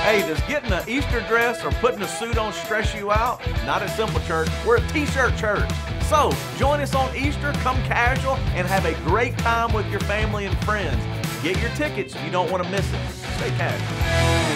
Hey, does getting an Easter dress or putting a suit on stress you out? Not at Simple Church. We're a t-shirt church. So, join us on Easter, come casual, and have a great time with your family and friends. Get your tickets. You don't want to miss it. Stay casual.